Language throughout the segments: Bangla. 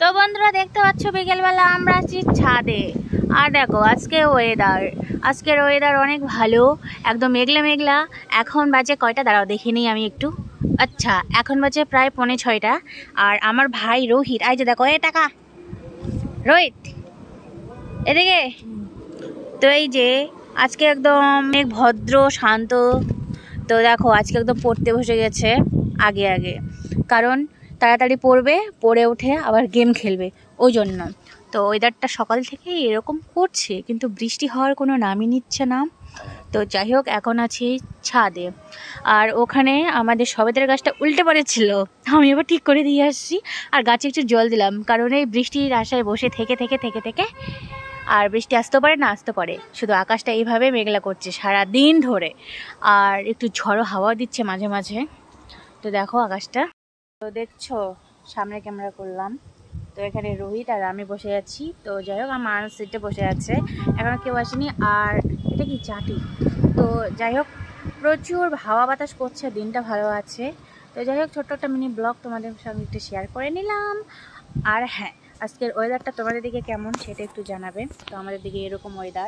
তো বন্ধুরা দেখতে পাচ্ছ বিকেলবেলা আমরা আছি ছাদে। আর দেখো আজকের ওয়েদার অনেক ভালো, একদম মেঘলা মেঘলা। এখন বাজে কয়টা দাঁড়াও দেখে নিই আমি একটু। আচ্ছা, এখন বাজে প্রায় 5:45। আর আমার ভাই রোহিত, এই যে দেখো, টাকা রোহিত এদিকে। তো এই যে আজকে একদম মেঘ ভদ্র শান্ত। তো দেখো আজকে একদম পড়তে বসে গেছে আগে আগে, কারণ তাড়াতাড়ি পড়বে, পড়ে উঠে আবার গেম খেলবে, ওই জন্য। তো ওয়েদারটা সকাল থেকে এরকম করছে, কিন্তু বৃষ্টি হওয়ার কোনো নামই নিচ্ছে না। তো যাই হোক, এখন আছি ছাদে। আর ওখানে আমাদের সবেতের গাছটা উল্টে পড়েছিল, আমি এবার ঠিক করে দিয়ে আসছি। আর গাছে একটু জল দিলাম, কারণ এই বৃষ্টির আশায় বসে থেকে থেকে থেকে থেকে আর বৃষ্টি আসতে পারে না আসতে পারে, শুধু আকাশটা এইভাবে মেঘলা করছে সারা দিন ধরে। আর একটু ঝড়ো হাওয়া দিচ্ছে মাঝে মাঝে। তো দেখো আকাশটা, তো দেখছো, সামনে ক্যামেরা করলাম। তো এখানে রোহিত আর আমি বসে আছি। তো যাই হোক, আমার সিটে বসে আছে, এখনো কেউ আসেনি। আর এটা কি চাটি। তো যাই হোক, প্রচুর হাওয়া বাতাস করছে, দিনটা ভালো আছে। তো যাই হোক, ছোট্ট একটা মিনি ব্লগ তোমাদের সঙ্গে একটু শেয়ার করে নিলাম। আর হ্যাঁ, আজকের ওয়েদারটা তোমাদের দিকে কেমন সেটা একটু জানাবে। তো আমাদের দিকে এরকম ওয়েদার,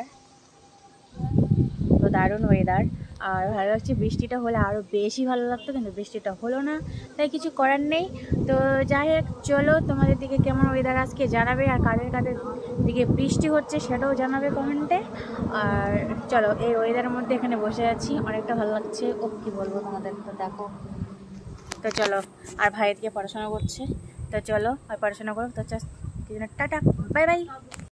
তো দারুণ ওয়েদার। আর ভালো লাগছে, বৃষ্টিটা হলে আরও বেশি ভালো লাগতো, কিন্তু বৃষ্টিটা হলো না, তাই কিছু করার নেই। তো যাই হোক, চলো তোমাদের দিকে কেমন ওয়েদার আজকে জানাবে, আর কাদের কাদের দিকে বৃষ্টি হচ্ছে সেটাও জানাবে কমেন্টে। আর চলো, এই ওয়েদারের মধ্যে এখানে বসে আছি, অনেকটা ভালো লাগছে। ও কী বলবো তোমাদের, তো দেখো। তো চলো, আর ভাইয়ের দিকে পড়াশোনা করছে। তো চলো, আর পড়াশোনা করো। তো টাটা, বাই বাই।